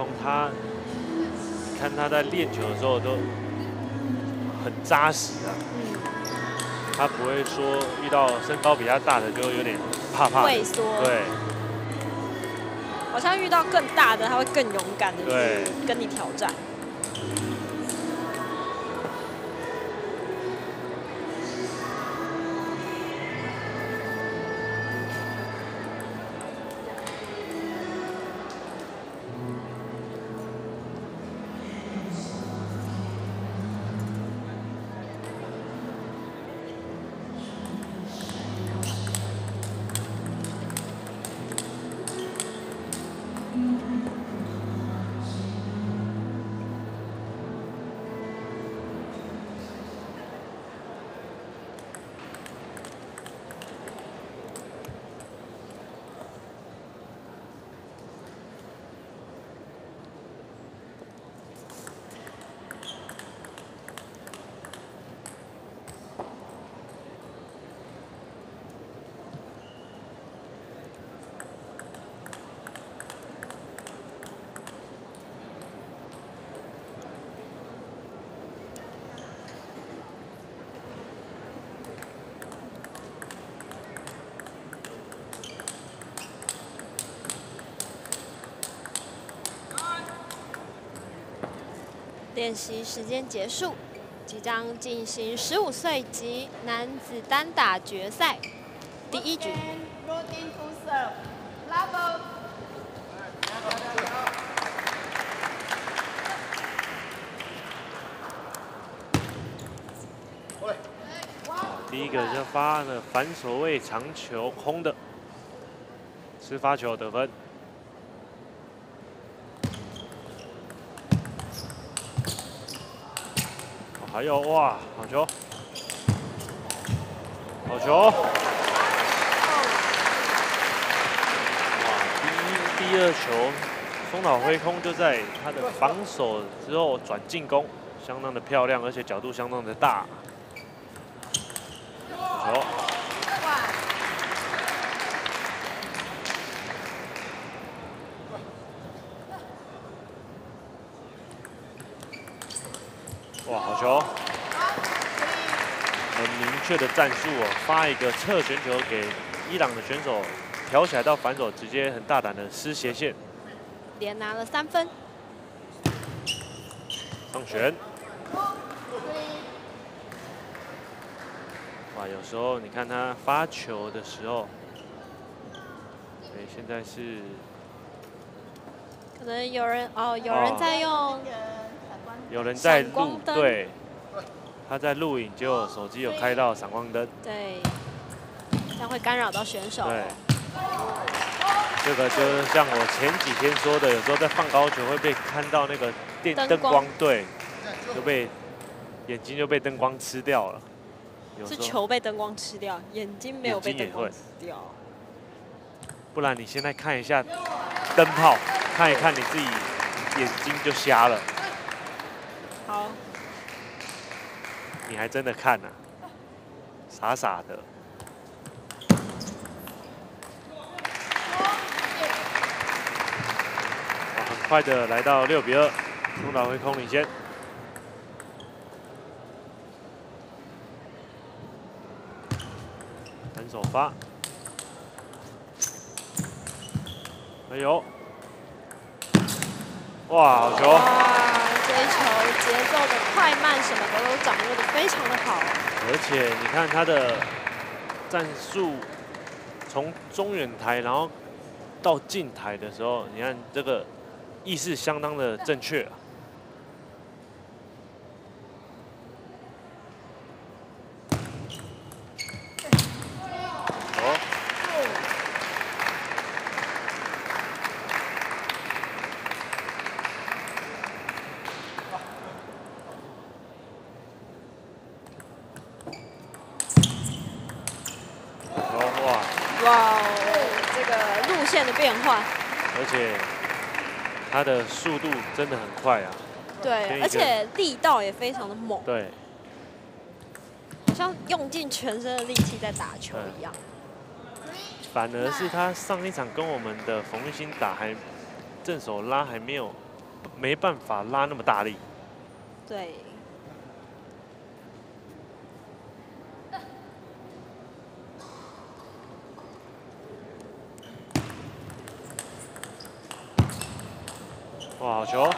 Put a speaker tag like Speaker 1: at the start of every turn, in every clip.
Speaker 1: 空他，你看他在练球的时候都很扎实啊。他不会说遇到身高比他大的就有点怕怕的
Speaker 2: 畏缩。
Speaker 1: 对。
Speaker 2: 好像遇到更大的，他会更勇敢的
Speaker 1: 对
Speaker 2: 去跟你挑战。练习时间结束，即将进行15岁级男子单打决赛第1局。
Speaker 1: 第一个就发了反手位长球空的，吃发球得分。还有哇，好球，好球！哇，第二球，松岛挥空就在他的防守之后转进攻，相当的漂亮，而且角度相当的大。好球！哇，好球！很明确的战术哦，发一个侧旋球给伊朗的选手，挑起来到反手，直接很大胆的失斜线，
Speaker 2: 连拿了3分。
Speaker 1: 上旋。哇，有时候你看他发球的时候，哎，现在是
Speaker 2: 可能有人有人在用。
Speaker 1: 有人在录，
Speaker 2: 灯
Speaker 1: 对，他在录影，结果手机有开到闪光灯，
Speaker 2: 对，这样会干扰到选手。
Speaker 1: 对，这个就像我前几天说的，有时候在放高球会被看到那个灯光，对，就被眼睛就被灯光吃掉了。
Speaker 2: 是球被灯光吃掉，眼睛没有被灯光吃掉。
Speaker 1: 不然你现在看一下灯泡，看一看你自己眼睛就瞎了。
Speaker 2: 好，
Speaker 1: 你还真的看啊，傻傻的。很快的来到6比2，松岛挥空领先。反手发，哎呦，哇，好球！
Speaker 2: 这一球节奏的快慢什么的都掌握的非常的好。
Speaker 1: 而且你看他的战术，从中远台然后到近台的时候，你看这个意识相当的正确啊。
Speaker 2: 哇，这个路线的变换，
Speaker 1: 而且他的速度真的很快啊。
Speaker 2: 对，而且力道也非常的猛。
Speaker 1: 对，
Speaker 2: 好像用尽全身的力气在打球一样。
Speaker 1: 反而是他上一场跟我们的冯玉兴打，还正手拉还没有没办法拉那么大力。
Speaker 2: 对。
Speaker 1: 哇，好球！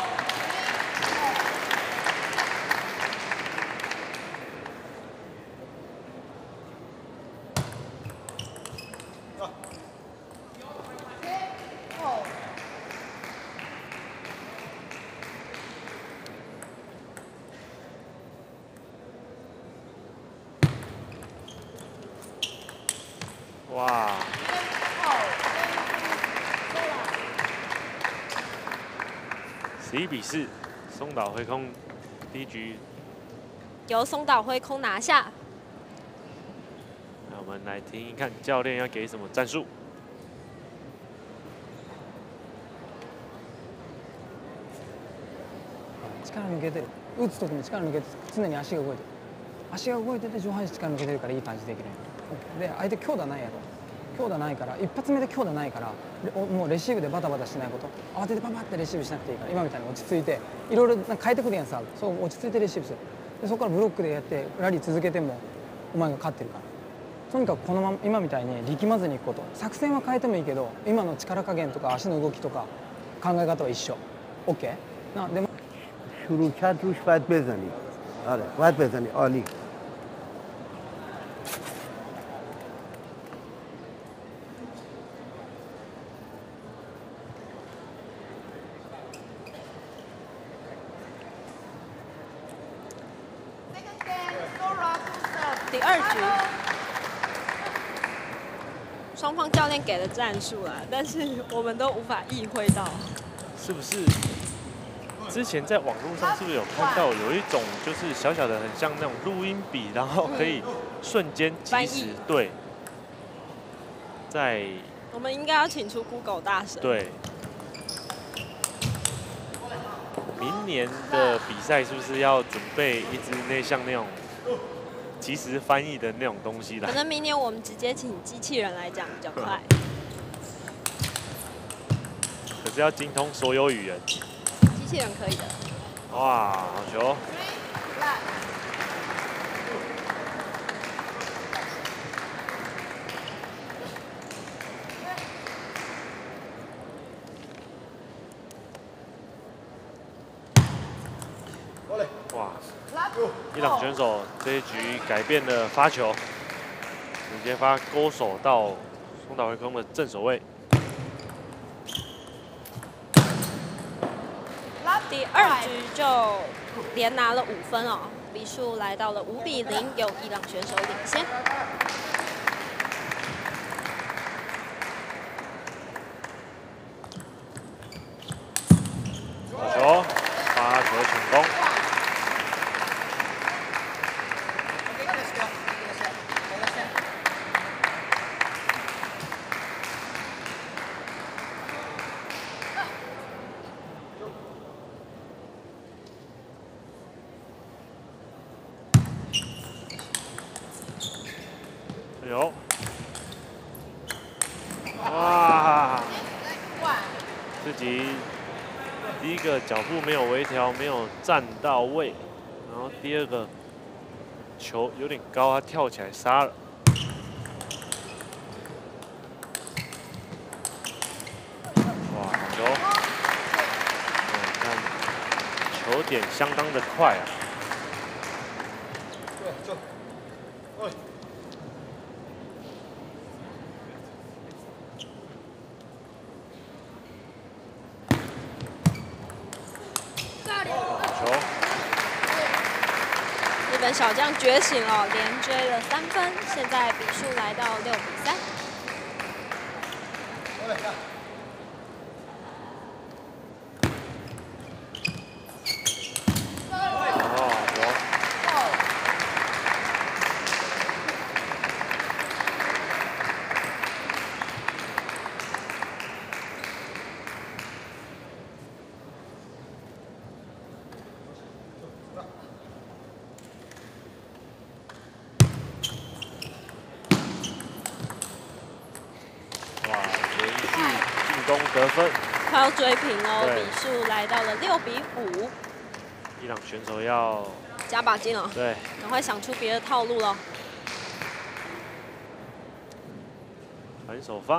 Speaker 1: 哇！11比4，松岛辉空第一局
Speaker 2: 由松岛辉空拿下。
Speaker 1: 那我们来听一看教练要给什么战术。
Speaker 3: 力抜けてる。打つ時も力抜けて常に足が動いてる。足が動いてて上半身力抜けてるからいい感じできる。で相手強打ないやろ。強打ないから一発目で強打ないからもうレシーブでバタバタしないこと慌ててパパってレシーブしなくていいから今みたいに落ち着いていろいろ変えてくるやんさそう落ち着いてレシーブするでそこからブロックでやってラリー続けてもお前が勝ってるからとにかくこのまま今みたいに力まずにいくこと作戦は変えてもいいけど今の力加減とか足の動きとか考え方は一緒 OK なでも
Speaker 4: شروع کرد روش باید بزنی آره باید بزنی عالی
Speaker 2: 第2局，双方教练给了战术啦，但是我们都无法意会到，
Speaker 1: 是不是？之前在网络上是不是有看到有一种就是小小的很像那种录音笔，然后可以瞬间即时对，在
Speaker 2: 我们应该要请出 Google 大神。
Speaker 1: 对。明年的比赛是不是要准备一支像那种即时翻译的那种东西来？
Speaker 2: 可能明年我们直接请机器人来讲比较快。
Speaker 1: 可是要精通所有语言。
Speaker 2: 机器人可以的。
Speaker 1: 哇，好球！哇！伊朗选手这一局改变了发球，直接发勾手到松岛辉空的正手位。
Speaker 2: 第2局就连拿了5分哦，比数来到了5比0，由伊朗选手领先。
Speaker 1: 好球，发球成功。哎呦！哇！自己第一个脚步没有微调，没有站到位，然后第2个球有点高，他跳起来杀了。哇，好球！看球点相当的快啊。
Speaker 2: 日本小将觉醒了，连追了3分，现在比数来到6比3。
Speaker 1: 得分，
Speaker 2: 快要追平哦，
Speaker 1: 对
Speaker 2: 比数来到了6比5。
Speaker 1: 伊朗选手要
Speaker 2: 加把劲哦，
Speaker 1: 对
Speaker 2: 赶快想出别的套路了。
Speaker 1: 反手发，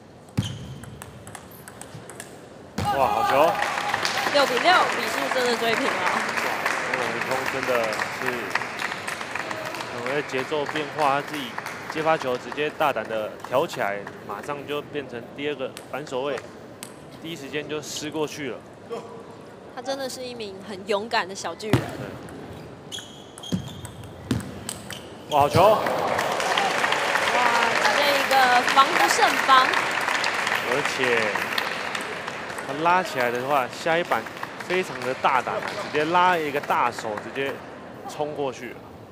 Speaker 1: 哇，好球！
Speaker 2: 6比6，比数真的追平了。
Speaker 1: 王永通真的是很会节奏变化，他自己接发球直接大胆的挑起来，马上就变成第2个反手位，第一时间就撕过去了。
Speaker 2: 他真的是一名很勇敢的小巨人。
Speaker 1: 哇，好球！
Speaker 2: 哇，直接一个防不胜防。
Speaker 1: 而且他拉起来的话，下一板非常的大胆，直接拉一个大手，直接冲过去了。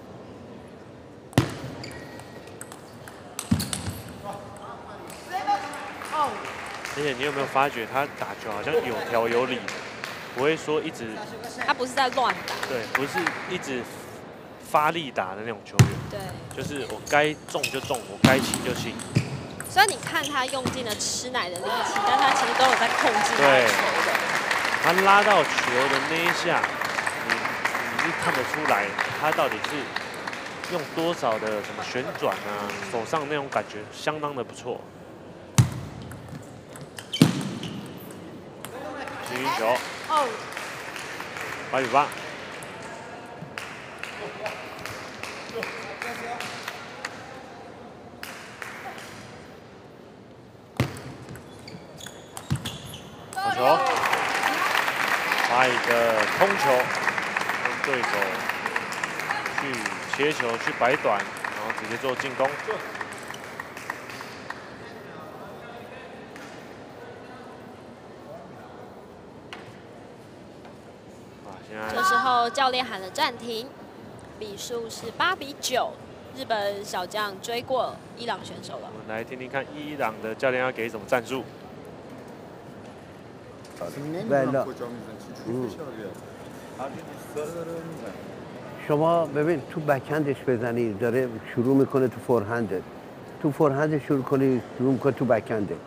Speaker 1: 而且你有没有发觉他打球好像有条有理的，不会说一直
Speaker 2: 他不是在乱打。
Speaker 1: 对，不是一直发力打的那种球员，
Speaker 2: 对。
Speaker 1: 就是我该中就中，我该轻就轻。
Speaker 2: 虽然你看他用尽了吃奶的力气，但他其实都有在控制他的
Speaker 1: 对
Speaker 2: 球的。
Speaker 1: 他拉到球的那一下，你是看得出来他到底是用多少的什么旋转啊，手上那种感觉相当的不错。幸运球，8比8。好球，发一个空球，让对手去切球去摆短，然后直接做进攻。
Speaker 2: 这时候教练喊了暂停，比数是8比9，日本小将追过伊朗选手了。
Speaker 1: 我们来听听看伊朗的教练要给什么战术。
Speaker 4: بله شما ببین تو بکندش بزنی داره شروع میکنه تو فورهندت تو فورهند شروع کنی شروع میکنه تو بکندت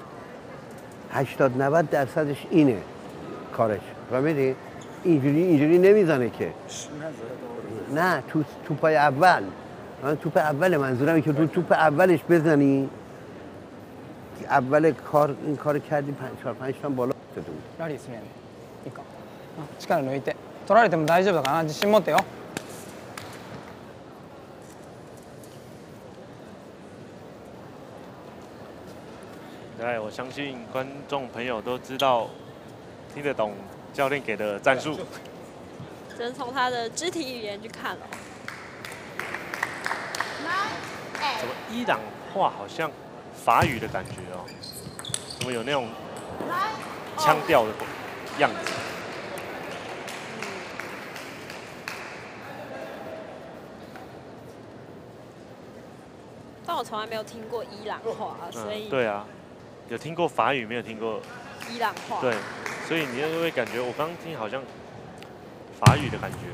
Speaker 4: 80-90% اینه کارش و میری اینجوری نمیزنه که نه تو توپای اول توپ اول منظورم که تو توپ اولش بزنی اول کار این کارو کردی 4-5 تا بالا
Speaker 3: ラリーするやんいいか力抜いて取られても大丈夫だからな自信持ってよ
Speaker 1: 对，我相信观众朋友都知道，听得懂教练给的战术。
Speaker 2: 只能从他的肢体语言去看了。
Speaker 1: 怎么伊朗话好像法语的感觉哦？怎么有那种腔调的样子？
Speaker 2: 但我从来没有听过伊朗话，所以
Speaker 1: 对啊，有听过法语，没有听过
Speaker 2: 伊朗话。
Speaker 1: 对，所以你会感觉我刚刚听好像法语的感觉。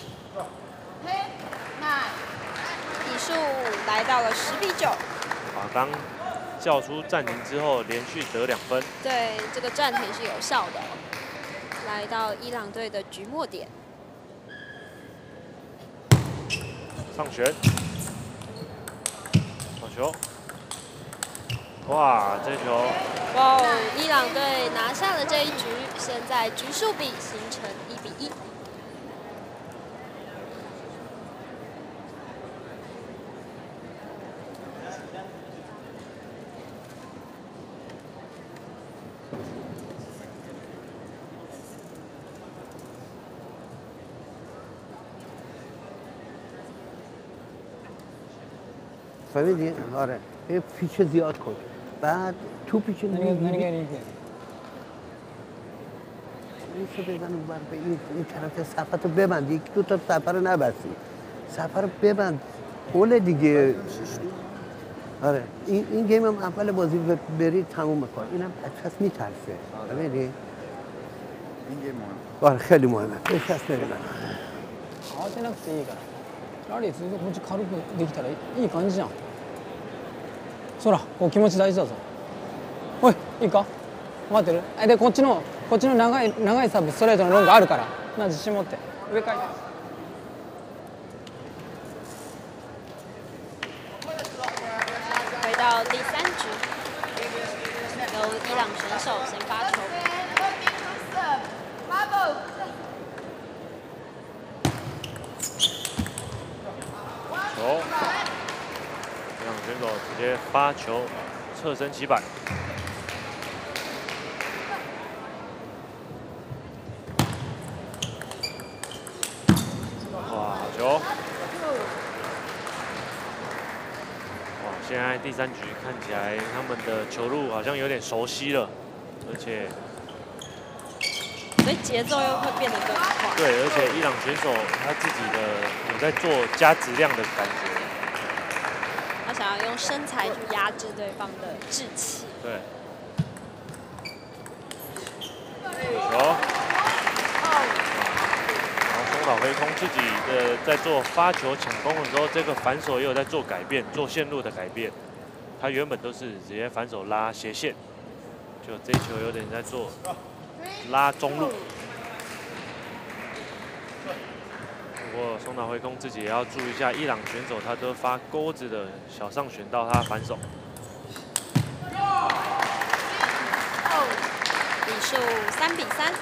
Speaker 2: 比数来到了10比9。
Speaker 1: 啊，刚叫出暂停之后，连续得2分。
Speaker 2: 对，这个暂停是有效的。来到伊朗队的局末点。
Speaker 1: 上旋，好球！哇，这球！
Speaker 2: 哇，伊朗队拿下了这一局，现在局数比形成1比1。
Speaker 4: فهمیدی؟ آره یه پیچ زیاد کن بعد تو پیچ میگیری میشه بزن اون به این طرف صفحه رو ببند 1-2 تا صفحه رو نبستی صفحه رو ببند هول دیگه آره این گیم هم اول بازی بری تموم میکنه اینم از میترسه فهمیدی؟ این گیم مهمه آره خیلی مهمه بهش دست نمیدن
Speaker 3: 慌てなくていいからラリー続けてこっち軽くできたらいい感じじゃんそらこう気持ち大事だぞおいいいか待ってる。でこっちの長いサーブストレートのロングあるから。な自信持って上回転。
Speaker 2: 回到第3局，由伊朗选手先发球。
Speaker 1: 球，伊朗选手直接发球，侧身起板。哇，好球！现在第3局看起来他们的球路好像有点熟悉了，而且
Speaker 2: 所以节奏又会变得更快。
Speaker 1: 对，而且伊朗选手他自己的有在做加质量的感觉，
Speaker 2: 他想要用身材去压制对方的志气。
Speaker 1: 对。球。松岛回空自己的在做发球抢攻的时候，这个反手也有在做改变，做线路的改变。他原本都是直接反手拉斜线，就这一球有点在做拉中路。不过松岛回空自己也要注意一下，伊朗选手他都发钩子的小上旋到他反手。
Speaker 2: 比数3比3。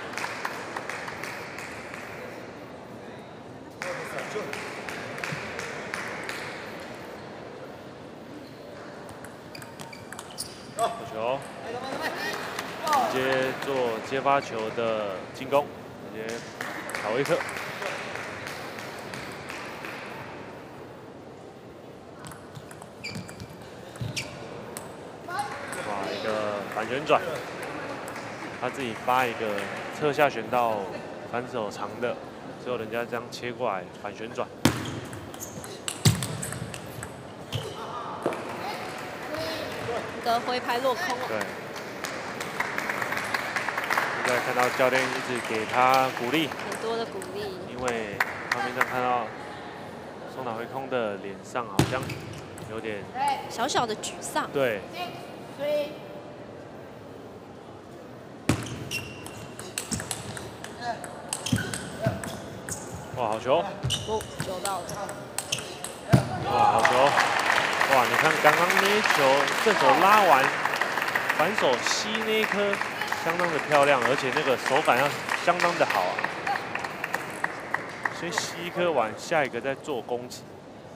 Speaker 1: 好球，直接做接发球的进攻，直接卡威克。哇，一个反旋转，他自己发一个侧下旋到反手长的，之后人家这样切过来反旋转。
Speaker 2: 一个挥拍落空了。
Speaker 1: 对。现在看到教练一直给他鼓励，
Speaker 2: 很多的鼓励。
Speaker 1: 因为画面上看到松岛回空的脸上好像有点
Speaker 2: 小小的沮丧。
Speaker 1: 对。哇，好球！
Speaker 2: 哦，球到了。
Speaker 1: 哇，好球！哇，你看刚刚那一球，正手拉完，反手吸那一颗，相当的漂亮，而且那个手感要相当的好啊。先吸一颗完，下一个再做攻击。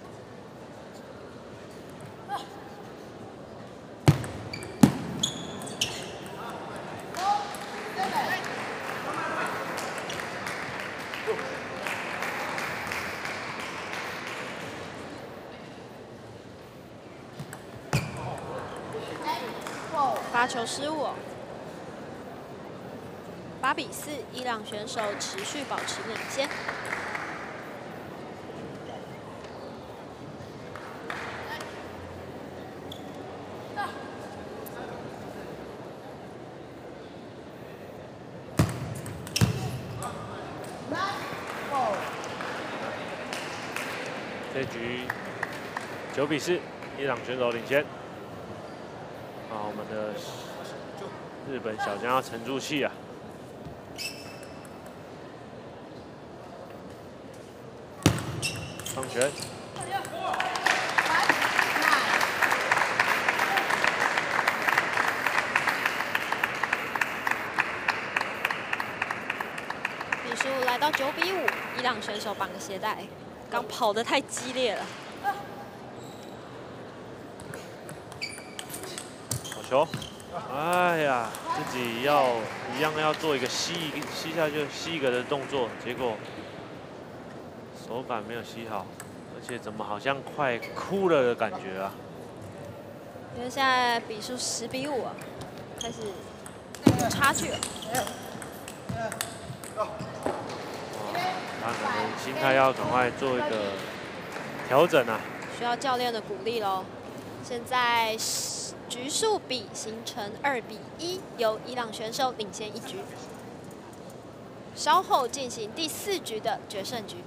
Speaker 2: 发球失误，8比4，伊朗选手持续保持领先。
Speaker 1: 这局9比4，伊朗选手领先。我们的日本小将要沉住气啊！上拳。
Speaker 2: 比数来到9比5，伊朗选手绑个鞋带，刚跑得太激烈了。
Speaker 1: 好球！哎呀，自己一样要做一个吸下去吸一个的动作，结果手感没有吸好，而且怎么好像快哭了的感觉啊！
Speaker 2: 因为现在比数10比5啊，开始有差距了。
Speaker 1: 他可能心态要赶快做一个调整啊！
Speaker 2: 需要教练的鼓励喽。现在局数比形成2比1，由伊朗选手领先1局。稍后进行第4局的决胜局。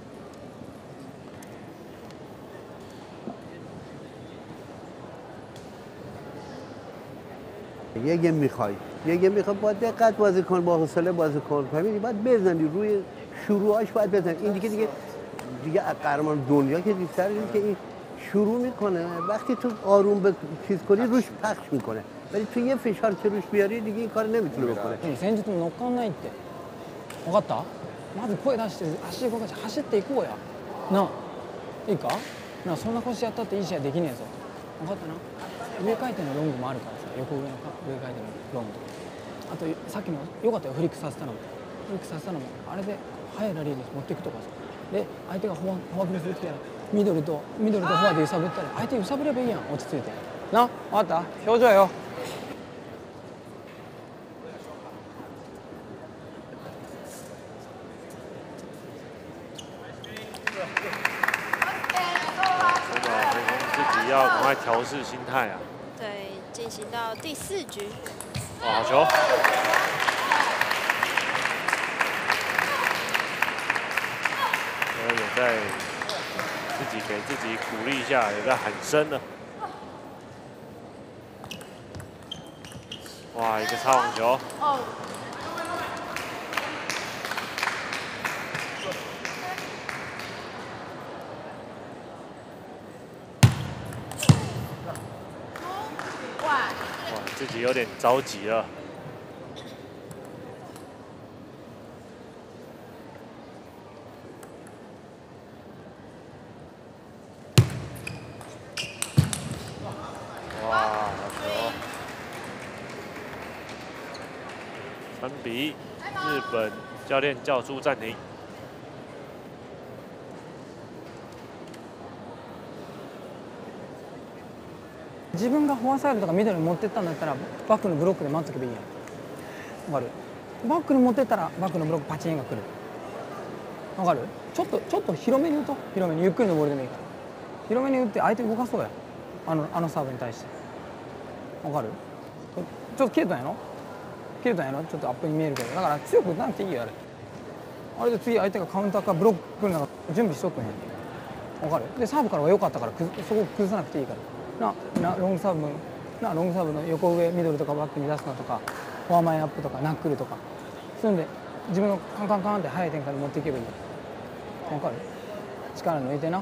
Speaker 4: یه گیم میخوای با دقت بازی کن، با حوصله بازی کن، فهمیدی؟ باید بزنی روی شروعاش، باید بزنی. این دیگه قهرمان دنیا که بیشتر اینه که این شروع میکنه، وقتی تو آروم به چیز کنی روش پخش میکنه، ولی تو یه فشار که روش بیاری دیگه این کار نمیتونه بکنه.
Speaker 3: 戦術も乗っかんないって分かった？まず声出して足動かして走っていこうやなあ、いいかなあ、そんな腰やったっていい試合できねえぞ分かったな。上回転のロングもあるからさ、横上の上回転のロングとか、あとさっきもよかったよ、フリックさせたのもあれで速いラリーに持っていくとかさ、で相手がフォアフルするってやらミドルとフォアで揺さぶったら相手揺さぶればいいやん、落ち着いてな。分かった？表情よ。
Speaker 1: 要赶快调试心态啊！
Speaker 2: 对，进行到第4局。
Speaker 1: 哇，好球！有在给自己鼓励一下，有在喊声了。哇，一个擦网球。自己有点着急了。哇，好球！3比1，日本教练叫出暂停。
Speaker 3: 自分がフォアサイドとかミドルに持ってったんだったらバックのブロックで待っとけばいいやん。わかる？バックに持ってったらバックのブロックパチンが来る。わかる？ちょっと広めに打とう。広めにゆっくりのボールでもいいから。広めに打って相手動かそうや。あのサーブに対して。わかる？ちょっと切れたんやろ？ちょっとアップに見えるけど、だから強く打たなくていいよあれ。あれで次相手がカウンターかブロックなんか準備しとくんやん。わかる？でサーブからは良かったからそこを崩さなくていいから。ロングサーブの横上ミドルとかバックに出すのとかフォア前アップとかナックルとかそういうんで自分のカンカンカンって速い展開で持っていけばいい。分かる？力抜いてな。いい？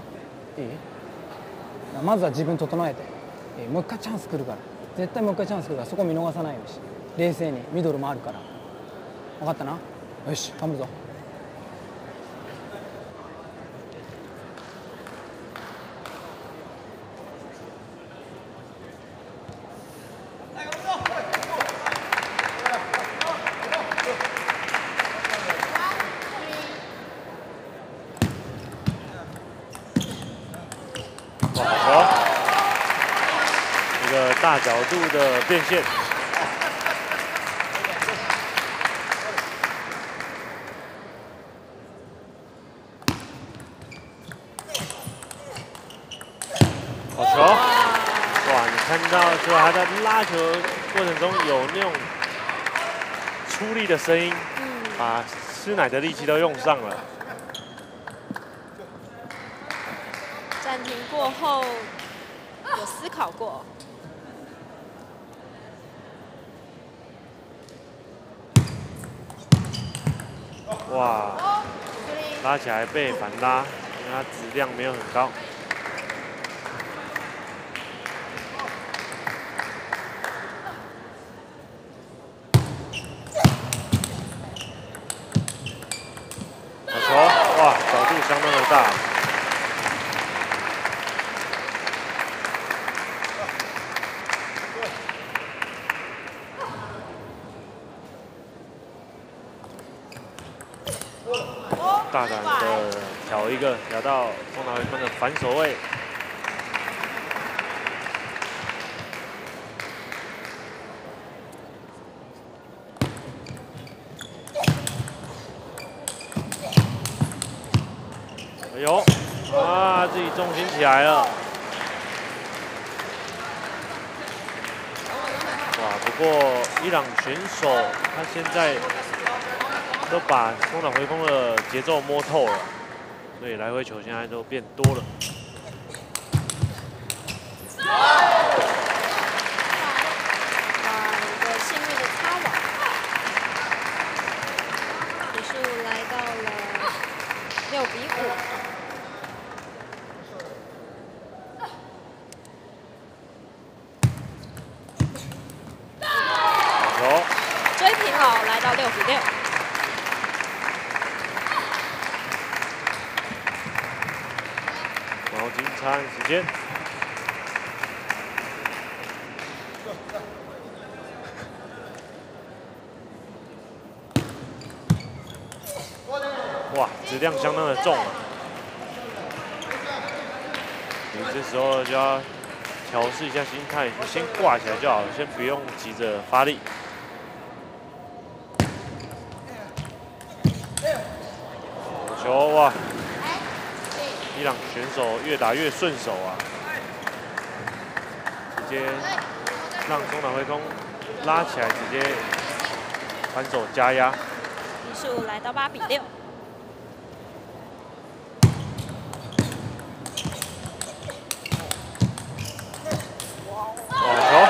Speaker 3: まずは自分整えて、もう一回チャンス来るから、絶対もう一回チャンス来るから、そこ見逃さないようにし、冷静にミドルもあるから。分かったな。よし頑張るぞ。
Speaker 1: 大角度的变现，好球！哇，你看到就他在拉球过程中有那种出力的声音，把吃奶的力气都用上了。
Speaker 2: 暂停过后有思考过。
Speaker 1: 哇，拉起来被反拉，因为它质量没有很高。好球！哇，角度相当的大。大胆的挑一个，挑到中岛回分的反手位。哎呦，啊，自己重心起来了。哇，不过伊朗选手他现在都把中岛回风的节奏摸透了，所以来回球现在都变多了。
Speaker 2: 一
Speaker 1: 球，
Speaker 2: 追平了，来到6比6。
Speaker 1: 毛巾擦汗时间。哇，质量相当的重啊！你这时候就要调试一下心态，你先挂起来就好了，先不用急着发力。好球哇！伊朗选手越打越顺手啊，直接让中岛辉空拉起来，直接反手加压。
Speaker 2: 比数来到8比6。
Speaker 1: 好球！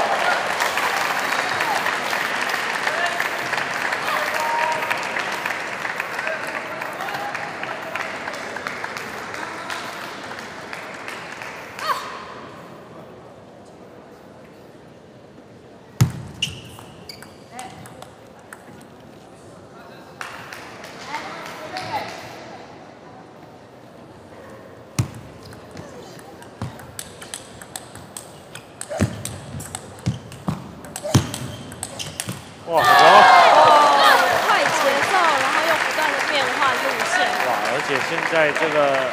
Speaker 1: 哇，好球！
Speaker 2: 快节奏，然后又不断的变换路线。
Speaker 1: 哇，而且现在这个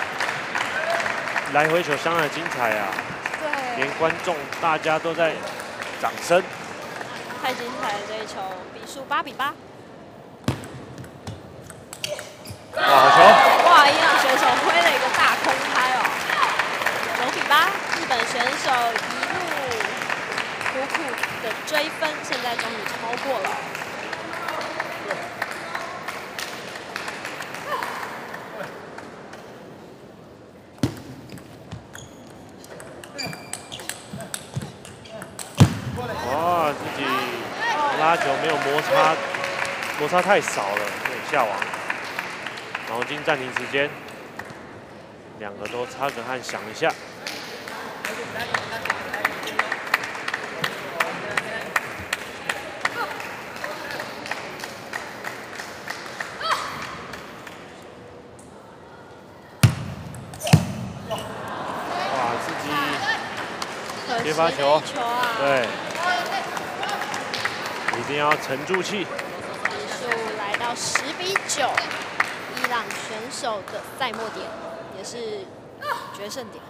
Speaker 1: 来回球相当的精彩啊！
Speaker 2: 对，
Speaker 1: 连观众大家都在掌声。
Speaker 2: 太精彩了这一球，比数8比8。
Speaker 1: 哇，好球！
Speaker 2: 哇，伊朗选手挥了一个大空拍哦。9比8，日本选手一路苦苦的追分，现在终于超过了。
Speaker 1: 哇，自己拉球没有摩擦太少了，有点下网。毛巾暂停时间，两个都擦个汗想一下。哇，自己接发球，对，一定要沉住气。
Speaker 2: 比数来到10比9，伊朗选手的赛末点，也是决胜点。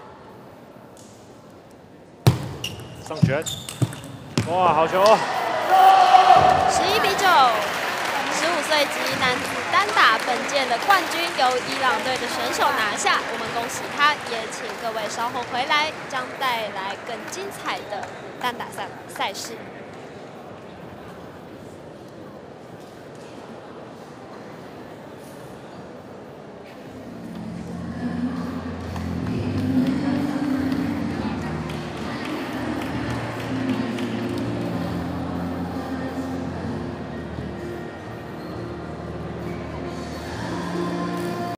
Speaker 1: 上拳，哇，好球
Speaker 2: 11比9。15岁级男子单打本届的冠军由伊朗队的选手拿下，我们恭喜他，也请各位稍后回来，将带来更精彩的单打赛事。